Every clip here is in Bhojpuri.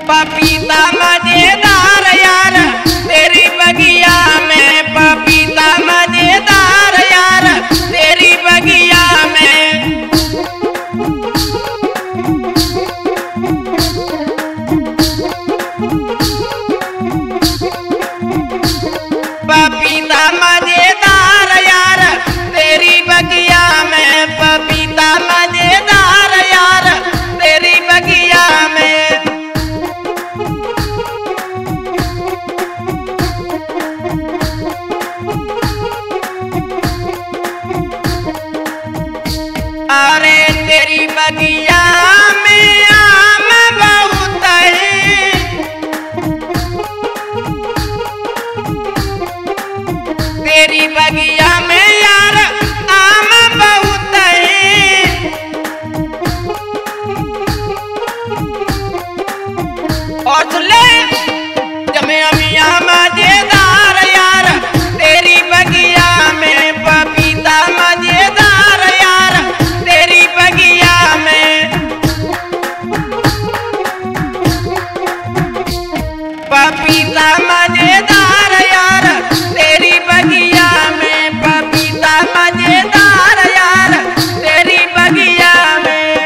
पपीता मजेदार यार तेरी बगिया में, पपीता मजेदार यार तेरी बगिया में। पपीता मजेदार यार तेरी बगिया में, पपीता मजेदार यार तेरी बगिया में। अरे तेरी बगिया में आम बहुत है, तेरी बगिया में यार आम बहुत है। औसले जमे अमिया मजेदार यार तेरी बगिया में, पपीता मजेदार यार तेरी बगिया में। पपीता मजेदार यार तेरी बगिया में, पपीता मजेदार यार तेरी बगिया में।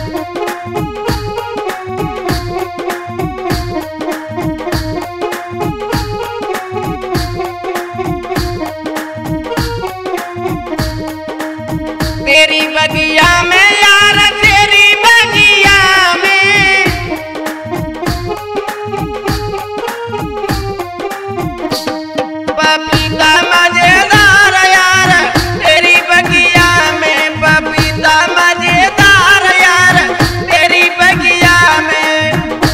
तेरी बगिया में यार तेरी बगिया में, पपीता मजेदार यार तेरी बगिया में, पपीता मजेदार यार तेरी बगिया में।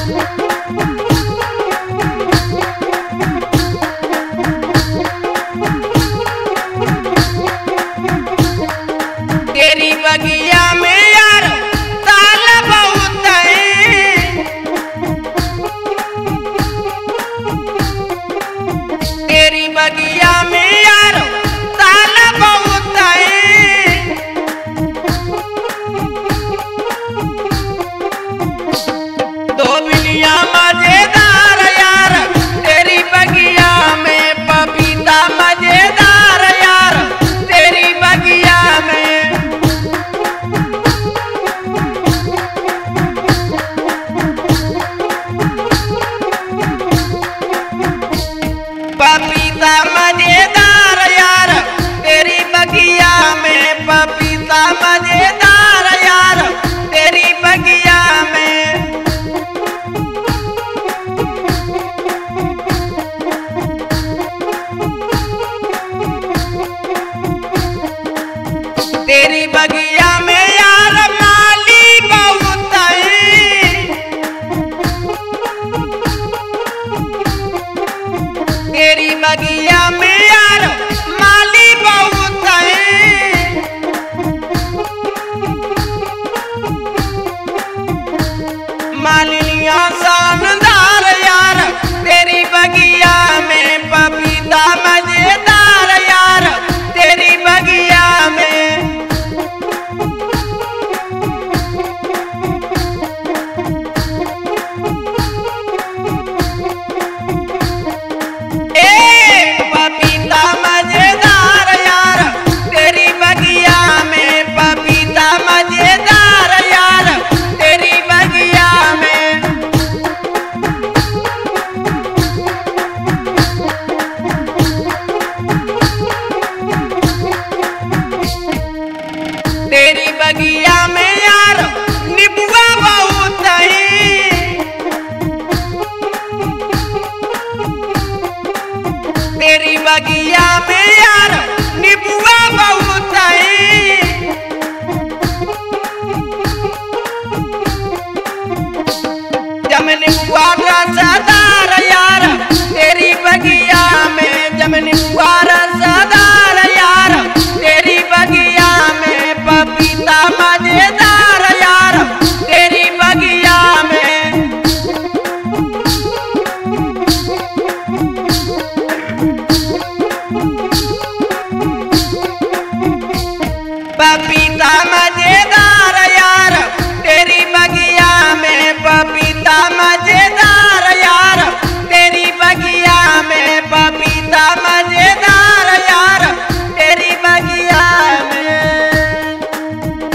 तेरी बगिया में यार ताल बहुत है, तेरी बगिया में यार ताल बहुत है। दो बिलिया मजेदार यार तेरी बगिया में, पपीता मजेदार यार तेरी बगिया में। पपीता मजेदार यार तेरी बगिया में, पपीता मजेदार यार तेरी बगिया में। तेरी बगिया में यार माली बहुत है, तेरी बगिया में यार माली बहुत है। मालिनिया शानदार यार तेरी बगिया में, पपीता मजेदार यार तेरी बगिया में। पपीता मजेदार यार तेरी बगिया में, पपीता मजेदार यार तेरी बगिया में। तेरी बगिया में यार नींबुआ बहुत है, तेरी बगिया में यार नींबुआ बहुत है। जब नींबुआ रसदार